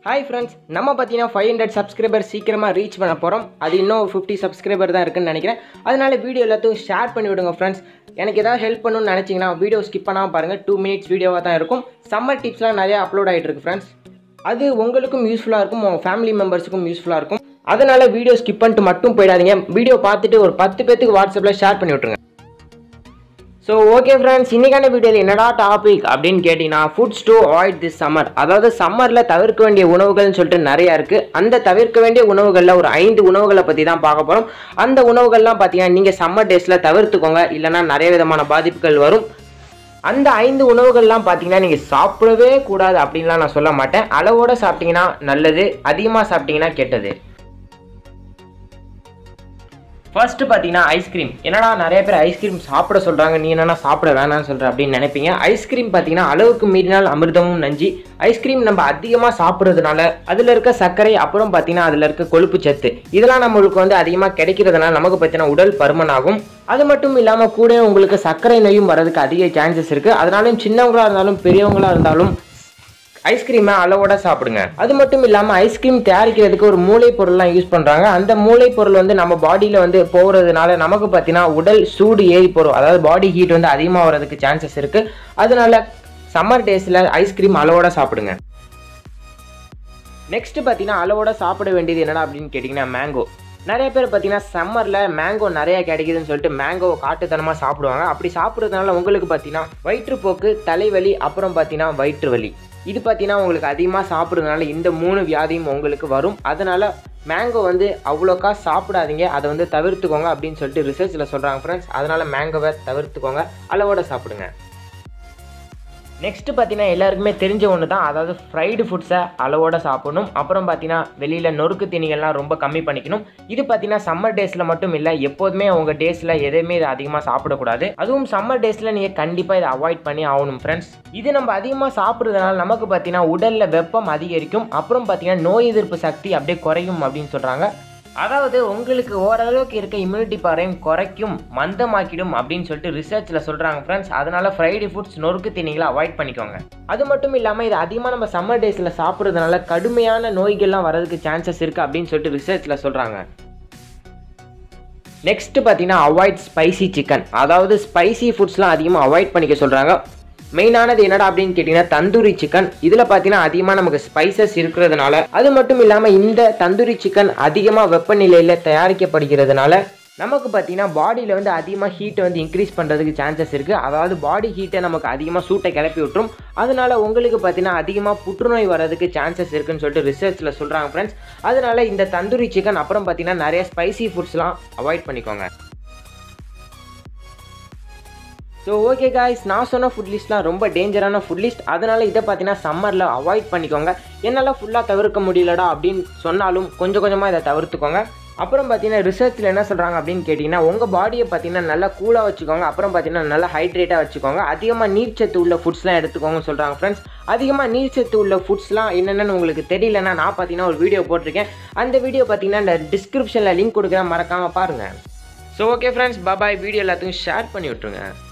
Hi friends, நம்ம பார்த்தீங்கன்னா 500 subscriber சீக்கிரமாக ரீச் பண்ண போகிறோம். அது இன்னும் ஒரு 50 சப்ஸ்கிரைபர் தான் இருக்குன்னு நினைக்கிறேன். அதனால வீடியோ எல்லாத்தையும் ஷேர் பண்ணி விடுங்க ஃப்ரெண்ட்ஸ். எனக்கு ஏதாவது ஹெல்ப் பண்ணணும்னு நினச்சிங்கன்னா வீடியோ ஸ்கிப் பண்ணாமல் பாருங்கள். 2 மினிட்ஸ் வீடியோவாக தான் இருக்கும். சம்மர் டிப்ஸ்லாம் நிறையா அப்லோட் ஆகிட்டு இருக்கு ஃப்ரெண்ட்ஸ். அது உங்களுக்கும் யூஸ்ஃபுல்லாக இருக்கும், உங்கள் ஃபேமிலி மெம்பர்ஸுக்கும் யூஸ்ஃபுல்லாக இருக்கும். அதனால் வீடியோ ஸ்கிப் பண்ணிட்டு மட்டும் போயிடாதீங்க. வீடியோ பார்த்துட்டு ஒரு 10 பேத்துக்கு வாட்ஸ்அப்பில் ஷேர் பண்ணி விட்ருங்க. ஸோ ஓகே ஃப்ரெண்ட்ஸ், இன்றைக்கான வீடியோவில் என்னடா டாபிக் அப்படின்னு கேட்டிங்கன்னா, foods to avoid this summer. அதாவது சம்மரில் தவிர்க்க வேண்டிய உணவுகள்னு சொல்லிட்டு நிறையா இருக்குது. அந்த தவிர்க்க வேண்டிய உணவுகளில் ஒரு 5 உணவுகளை பற்றி தான் பார்க்க போகிறோம். அந்த உணவுகள்லாம் பார்த்தீங்கன்னா நீங்கள் சம்மர் டேஸில் தவிர்த்துக்கோங்க, இல்லைனா நிறைய விதமான பாதிப்புகள் வரும். அந்த 5 உணவுகள்லாம் பார்த்தீங்கன்னா நீங்கள் சாப்பிடவே கூடாது அப்படின்லாம் நான் சொல்ல மாட்டேன். அளவோடு சாப்பிட்டீங்கன்னா நல்லது, அதிகமாக சாப்பிட்டீங்கன்னா கெட்டது. ஃபர்ஸ்ட்டு பார்த்தீங்கன்னா ஐஸ்கிரீம். என்னடா நிறைய பேர் ஐஸ்கிரீம் சாப்பிட சொல்கிறாங்க, நீ என்னென்னா சாப்பிட வேணாம்னு சொல்கிற அப்படின்னு நினைப்பீங்க. ஐஸ்கிரீம் பார்த்தீங்கன்னா அளவுக்கு மீறினால் அமிர்தமும் நஞ்சு. ஐஸ்கிரீம் நம்ம அதிகமாக சாப்பிட்றதுனால அதில் இருக்க சர்க்கரை, அப்புறம் பார்த்தீங்கன்னா அதில் இருக்க கொழுப்பு சத்து, இதெல்லாம் நம்மளுக்கு அதிகமாக கிடைக்கிறதுனால நமக்கு பார்த்தீங்கன்னா உடல் பருமன் ஆகும். அது மட்டும் இல்லாமல் கூட உங்களுக்கு சர்க்கரை நோயும் வரதுக்கு அதிக சான்சஸ் இருக்குது. அதனாலும் சின்னவங்களாக இருந்தாலும் பெரியவங்களாக இருந்தாலும் ஐஸ்கிரீமை அளவோட சாப்பிடுங்க. அது மட்டும் இல்லாமல் ஐஸ்கிரீம் தயாரிக்கிறதுக்கு ஒரு மூளை பொருள்லாம் யூஸ் பண்ணுறாங்க. அந்த மூளை பொருள் நம்ம பாடியில் போகிறதுனால நமக்கு பார்த்தீங்கன்னா உடல் சூடு ஏறி போகிறோம், அதாவது பாடி ஹீட் அதிகமாக வரதுக்கு சான்சஸ் இருக்குது. அதனால சம்மர் டேஸில் ஐஸ்கிரீம் அளவோட சாப்பிடுங்க. நெக்ஸ்ட் பார்த்தீங்கன்னா அளவோட சாப்பிட வேண்டியது என்னடா அப்படின்னு கேட்டிங்கன்னா மேங்கோ. நிறைய பேர் பார்த்தீங்கன்னா சம்மரில் மேங்கோ நிறையா கிடைக்குதுன்னு சொல்லிட்டு மேங்கோவை காட்டுத்தனமாக சாப்பிடுவாங்க. அப்படி சாப்பிட்றதுனால உங்களுக்கு பார்த்தீங்கன்னா வயிற்றுப்போக்கு, தலைவலி, அப்புறம் பார்த்தீங்கன்னா வயிற்று வலி, இது பார்த்தீங்கன்னா உங்களுக்கு அதிகமாக சாப்பிட்றதுனால இந்த 3 வியாதியும் உங்களுக்கு வரும். அதனால் மேங்கோ அவ்வளோக்கா சாப்பிடாதீங்க, அதை தவிர்த்துக்கோங்க அப்படின்னு சொல்லிட்டு ரிசர்ச்சில் சொல்கிறாங்க ஃப்ரெண்ட்ஸ். அதனால் மேங்கோவை தவிர்த்துக்கோங்க, அளவோட சாப்பிடுங்க. நெக்ஸ்ட்டு பார்த்தீங்கன்னா எல்லாருக்குமே தெரிஞ்ச ஒன்று தான், அதாவது ஃப்ரைடு ஃபுட்ஸை அளவோட சாப்பிடணும். அப்புறம் பார்த்தீங்கன்னா வெளியில் நொறுக்கு தீனிகள்லாம் ரொம்ப கம்மி பண்ணிக்கணும். இது பார்த்தீங்கன்னா சம்மர் டேஸில் மட்டும் இல்லை, எப்போதுமே உங்கள் டேஸில் எதையுமே இதை அதிகமாக சாப்பிடக்கூடாது. அதுவும் சம்மர் டேஸில் நீங்கள் கண்டிப்பாக இதை அவாய்ட் பண்ணி ஆகணும் ஃப்ரெண்ட்ஸ். இது நம்ம அதிகமாக சாப்பிட்றதுனால நமக்கு பார்த்தீங்கன்னா உடலில் வெப்பம் அதிகரிக்கும், அப்புறம் பார்த்தீங்கன்னா நோய் எதிர்ப்பு சக்தி அப்படியே குறையும் அப்படின்னு சொல்கிறாங்க. அதாவது உங்களுக்கு ஓரளவுக்கு இருக்க இம்யூனிட்டி பவரையும் குறைக்கும், மந்தமாக்கிடும் அப்படின்னு சொல்லிட்டு ரிசர்ச்சில் சொல்கிறாங்க ஃப்ரெண்ட்ஸ். அதனால் ஃப்ரைடு ஃபுட்ஸ், நொறுக்கு தீனிகளை அவாய்ட் பண்ணிக்கோங்க. அது மட்டும் இல்லாமல் இது அதிகமாக நம்ம சம்மர் டேஸில் சாப்பிட்றதுனால கடுமையான நோய்கள்லாம் வரதுக்கு சான்சஸ் இருக்குது அப்படின்னு சொல்லிட்டு ரிசர்ச்சில் சொல்கிறாங்க. நெக்ஸ்ட் பார்த்தீங்கன்னா அவாய்ட் ஸ்பைசி சிக்கன். அதாவது ஸ்பைசி ஃபுட்ஸ்லாம் அதிகமாக அவாய்ட் பண்ணிக்க சொல்கிறாங்க. மெயினானது என்னடா அப்படின்னு கேட்டிங்கன்னா தந்தூரி சிக்கன். இதில் பார்த்தீங்கன்னா அதிகமாக நமக்கு ஸ்பைசஸ் இருக்கிறதுனால, அது மட்டும் இல்லாமல் இந்த தந்தூரி சிக்கன் அதிகமாக வெப்பநிலையில் தயாரிக்கப்படுகிறதுனால நமக்கு பார்த்தீங்கன்னா பாடியில் அதிகமாக ஹீட்டை இன்க்ரீஸ் பண்ணுறதுக்கு சான்சஸ் இருக்குது. அதாவது பாடி ஹீட்டை நமக்கு அதிகமாக சூட்டை கிளப்பி விட்டுரும். அதனால உங்களுக்கு பார்த்தீங்கன்னா அதிகமாக புற்றுநோய் வரதுக்கு சான்சஸ் இருக்குன்னு சொல்லிட்டு ரிசர்ச்சில் சொல்கிறாங்க ஃப்ரெண்ட்ஸ். அதனால இந்த தந்தூரி சிக்கன், அப்புறம் பார்த்தீங்கன்னா நிறைய ஸ்பைசி ஃபுட்ஸ்லாம் அவாய்ட் பண்ணிக்கோங்க. ஸோ ஓகே காய்ஸ், நான் சொன்ன ஃபுட் லிஸ்ட்லாம் ரொம்ப டேஞ்சரான ஃபுட் லிஸ்ட். அதனால் இதை பார்த்தீங்கன்னா சம்மரில் அவாய்ட் பண்ணிக்கோங்க. என்னால் ஃபுல்லாக தவிர்க்க முடியலடா அப்படின்னு சொன்னாலும் கொஞ்சம் கொஞ்சமாக இதை தவிர்த்துக்கோங்க. அப்புறம் பார்த்தீங்கன்னா ரிசர்ச்சில் என்ன சொல்கிறாங்க அப்படின்னு கேட்டிங்கன்னா, உங்கள் பாடியை பார்த்தீங்கன்னா நல்லா கூலாக வச்சுக்கோங்க, அப்புறம் பார்த்தீங்கன்னா நல்லா ஹைட்ரேட்டாக வச்சுக்கோங்க. அதிகமாக நீர்ச்சத்து உள்ள ஃபுட்ஸ்லாம் எடுத்துக்கோங்கன்னு சொல்கிறாங்க ஃப்ரெண்ட்ஸ். அதிகமாக நீர்ச்சத்து உள்ள ஃபுட்ஸ்லாம் என்னென்னு உங்களுக்கு தெரியலன்னா நான் பார்த்தீங்கன்னா ஒரு வீடியோ போட்டிருக்கேன். அந்த வீடியோ பார்த்தீங்கன்னா இந்த டிஸ்கிரிப்ஷனில் லிங்க் கொடுக்குறேன், மறக்காமல் பாருங்கள். So okay friends, bye. Video எல்லாத்துக்கும் ஷேர் பண்ணி விட்ருங்க.